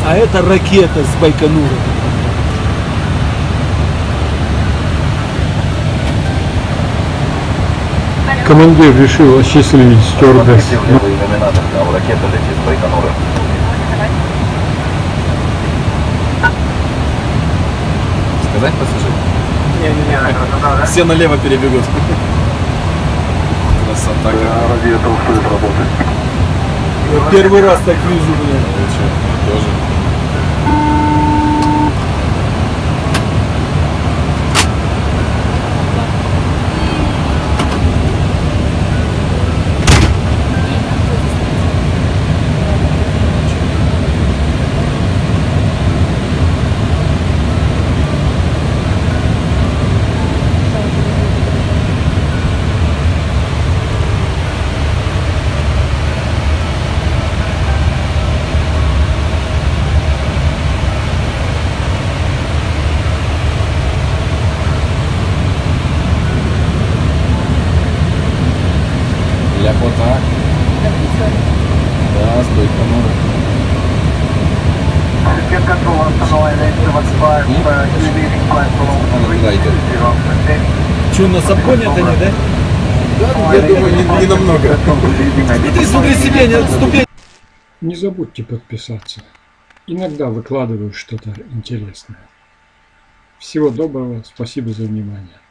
А это ракета с Байконура. Командир решил осчастливить стюардесс. Ракета летит с Байконура. Сказать пассажирам? Не. Все налево перебегут. Красота. Радиатор уходит работать. Я первый раз так вижу, блин. Тоже. Ляпота. Да, с Байконура. Она туда идет. Че, нас обгонят они, да? Да, я думаю, не намного. Смотри себе, не отступи. Не забудьте подписаться. Иногда выкладываю что-то интересное. Всего доброго, спасибо за внимание.